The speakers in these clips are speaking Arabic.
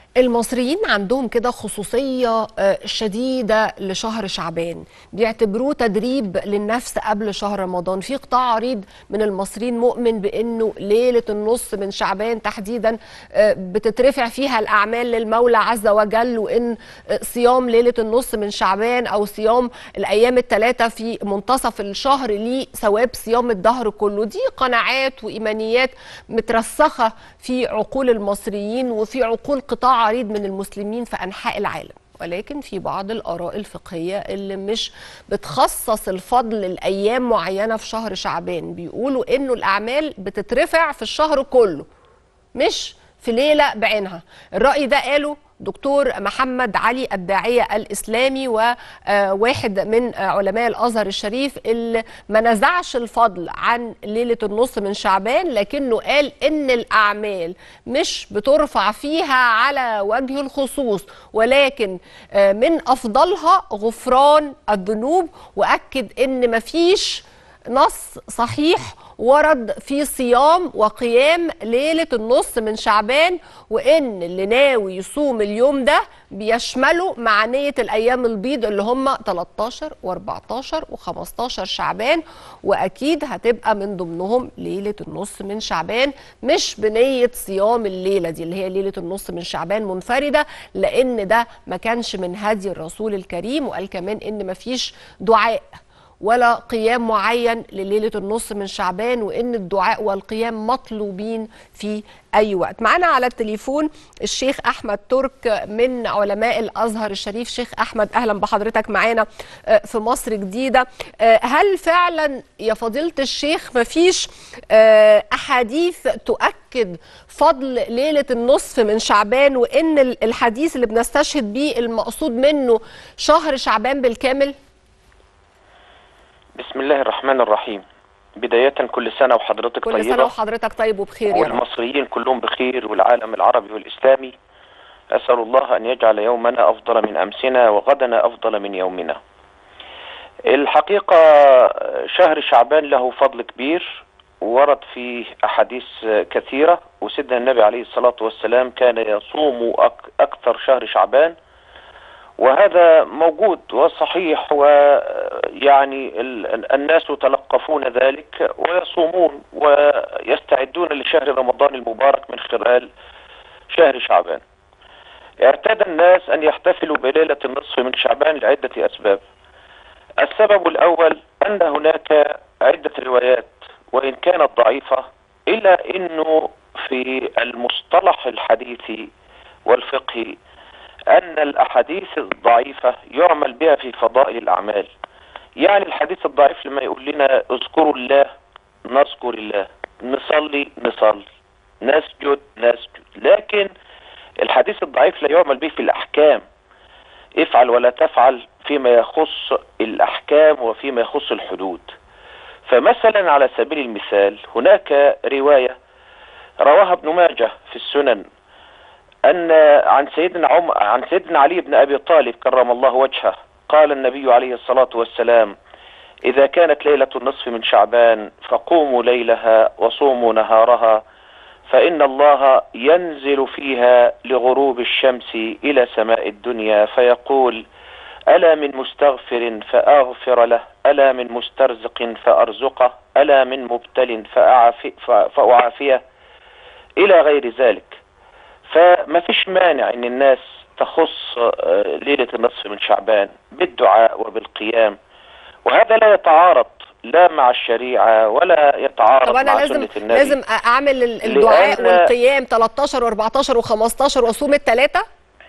المصريين عندهم كده خصوصية شديدة لشهر شعبان، بيعتبروه تدريب للنفس قبل شهر رمضان. في قطاع عريض من المصريين مؤمن بأنه ليلة النص من شعبان تحديدا بتترفع فيها الأعمال للمولى عز وجل، وإن صيام ليلة النص من شعبان أو صيام الأيام الثلاثة في منتصف الشهر ليه ثواب صيام الدهر كله. دي قناعات وإيمانيات مترسخة في عقول المصريين وفي عقول قطاع عريض من المسلمين في أنحاء العالم. ولكن في بعض الآراء الفقهية اللي مش بتخصص الفضل لأيام معينة في شهر شعبان، بيقولوا إنه الأعمال بتترفع في الشهر كله مش في ليلة بعينها. الرأي ده قاله دكتور محمد علي الداعية الإسلامي، وواحد من علماء الأزهر الشريف اللي ما نزعش الفضل عن ليلة النص من شعبان، لكنه قال إن الأعمال مش بترفع فيها على وجه الخصوص، ولكن من أفضلها غفران الذنوب. وأكد إن مفيش نص صحيح ورد في صيام وقيام ليلة النص من شعبان، وإن اللي ناوي يصوم اليوم ده بيشمله مع نية الأيام البيض اللي هم 13 و14 و15 شعبان، وأكيد هتبقى من ضمنهم ليلة النص من شعبان، مش بنية صيام الليلة دي اللي هي ليلة النص من شعبان منفردة، لأن ده ما كانش من هدي الرسول الكريم. وقال كمان إن مفيش دعاء ولا قيام معين لليلة النص من شعبان، وإن الدعاء والقيام مطلوبين في أي وقت. معنا على التليفون الشيخ أحمد ترك من علماء الأزهر الشريف. شيخ أحمد، أهلا بحضرتك معنا في مصر جديدة. هل فعلا يا فضيلة الشيخ مفيش أحاديث تؤكد فضل ليلة النصف من شعبان، وإن الحديث اللي بنستشهد بيه المقصود منه شهر شعبان بالكامل؟ بسم الله الرحمن الرحيم. بداية كل سنة وحضرتك طيبة. كل سنة وحضرتك طيب وبخير يا رب. والمصريين كلهم بخير والعالم العربي والإسلامي. أسأل الله أن يجعل يومنا أفضل من أمسنا وغدنا أفضل من يومنا. الحقيقة شهر شعبان له فضل كبير ورد فيه أحاديث كثيرة، وسيدنا النبي عليه الصلاة والسلام كان يصوم أكثر شهر شعبان، وهذا موجود وصحيح، ويعني الناس يتلقفون ذلك ويصومون ويستعدون لشهر رمضان المبارك من خلال شهر شعبان. اعتاد الناس أن يحتفلوا بليلة النصف من شعبان لعدة أسباب. السبب الأول أن هناك عدة روايات وإن كانت ضعيفة، إلا أنه في المصطلح الحديثي والفقهي أن الأحاديث الضعيفة يعمل بها في فضائل الأعمال. يعني الحديث الضعيف لما يقول لنا اذكروا الله نذكر الله، نصلي نصلي، نسجد نسجد، لكن الحديث الضعيف لا يعمل به في الأحكام، افعل ولا تفعل فيما يخص الأحكام وفيما يخص الحدود. فمثلا على سبيل المثال هناك رواية رواها ابن ماجه في السنن أن عن سيدنا علي بن أبي طالب كرم الله وجهه قال النبي عليه الصلاة والسلام: إذا كانت ليلة النصف من شعبان فقوموا ليلها وصوموا نهارها، فإن الله ينزل فيها لغروب الشمس إلى سماء الدنيا فيقول: ألا من مستغفر فأغفر له، ألا من مسترزق فأرزقه، ألا من مبتل فأعافيه، إلى غير ذلك. فما فيش مانع ان الناس تخص ليلة النصف من شعبان بالدعاء وبالقيام، وهذا لا يتعارض لا مع الشريعة ولا يتعارض طب أنا مع سنة النبي. لازم أعمل الدعاء والقيام 13 و14 و15 وأصوم الثلاثة؟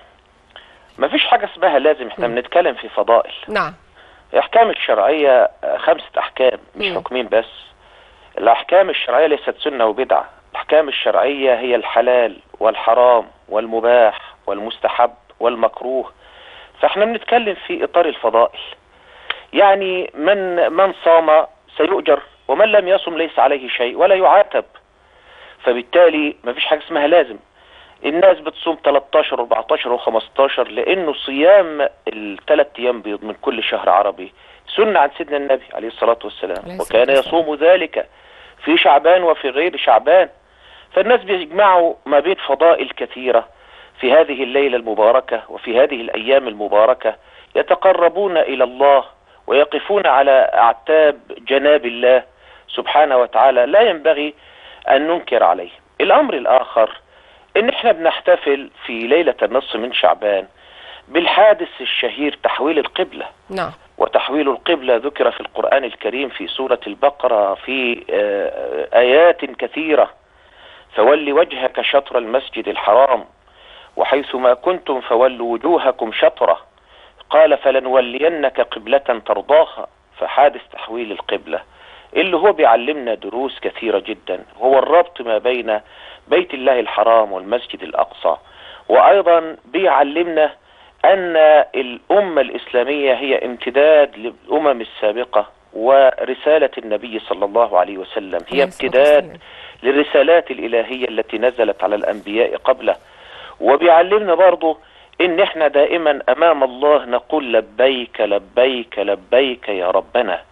ما فيش حاجة اسمها لازم، احنا بنتكلم في فضائل. نعم. الأحكام الشرعية 5 أحكام، مش حكمين بس. الأحكام الشرعية ليست سنة وبدعة. الأحكام الشرعية هي الحلال والحرام والمباح والمستحب والمكروه. فاحنا بنتكلم في إطار الفضائل. يعني من صام سيؤجر، ومن لم يصم ليس عليه شيء ولا يعاتب. فبالتالي ما فيش حاجة اسمها لازم. الناس بتصوم 13 و14 و15 لأنه صيام ال3 أيام بيض من كل شهر عربي سنة عن سيدنا النبي عليه الصلاة والسلام، وكان يصوم ذلك في شعبان وفي غير شعبان. فالناس بيجمعوا ما بين فضائل كثيرة في هذه الليلة المباركة وفي هذه الأيام المباركة يتقربون إلى الله ويقفون على أعتاب جناب الله سبحانه وتعالى، لا ينبغي أن ننكر عليه. الأمر الآخر إن إحنا بنحتفل في ليلة النصف من شعبان بالحادث الشهير تحويل القبلة. نعم. وتحويل القبلة ذكر في القرآن الكريم في سورة البقرة في آيات كثيرة: فول وجهك شطر المسجد الحرام وحيث ما كنتم فولوا وجوهكم شطره قال فلنولينك قبلة ترضاها. فحادث تحويل القبلة اللي هو بيعلمنا دروس كثيرة جدا، هو الربط ما بين بيت الله الحرام والمسجد الأقصى، وأيضا بيعلمنا أن الأمة الإسلامية هي امتداد للأمم السابقة، ورسالة النبي صلى الله عليه وسلم هي امتداد للرسالات الإلهية التي نزلت على الأنبياء قبله. وبيعلمنا برضو إن احنا دائما أمام الله نقول لبيك لبيك لبيك يا ربنا.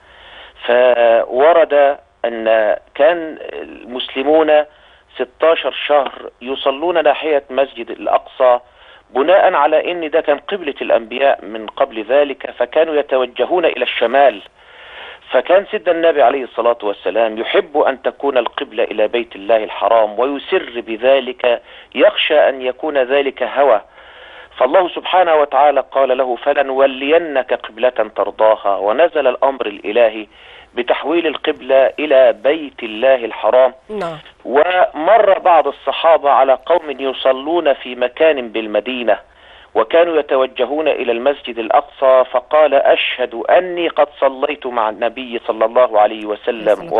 فورد أن كان المسلمون 16 شهر يصلون ناحية مسجد الأقصى بناء على ان ده كان قبلة الانبياء من قبل ذلك، فكانوا يتوجهون الى الشمال. فكان سيدنا النبي عليه الصلاة والسلام يحب ان تكون القبلة الى بيت الله الحرام ويسر بذلك، يخشى ان يكون ذلك هوى. فالله سبحانه وتعالى قال له فلنولينك قبلة ترضاها، ونزل الامر الالهي بتحويل القبلة الى بيت الله الحرام. نعم. ومر بعض الصحابة على قوم يصلون في مكان بالمدينة وكانوا يتوجهون الى المسجد الاقصى، فقال اشهد اني قد صليت مع النبي صلى الله عليه وسلم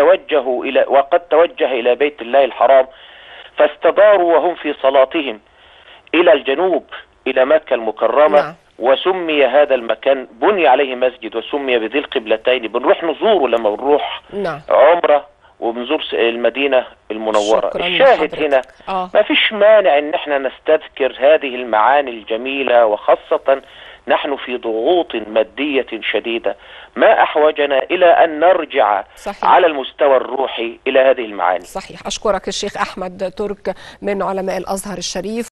وقد توجه الى بيت الله الحرام. فاستداروا وهم في صلاتهم الى الجنوب الى مكة المكرمة. نعم. وسمي هذا المكان، بني عليه مسجد وسمي بذي القبلتين. بنروح نزوره لما بنروح نعم. عمرة وبنزور المدينة المنورة. الشاهد هنا ما فيش مانع ان احنا نستذكر هذه المعاني الجميلة، وخاصة نحن في ضغوط مادية شديدة، ما احوجنا الى ان نرجع صحيح. على المستوى الروحي الى هذه المعاني. صحيح. اشكرك الشيخ احمد ترك من علماء الازهر الشريف.